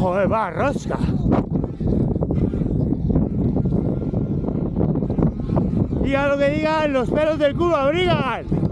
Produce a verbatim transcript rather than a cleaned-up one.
Joder, va, rosca. Diga lo que digan, los pelos del culo abrigan.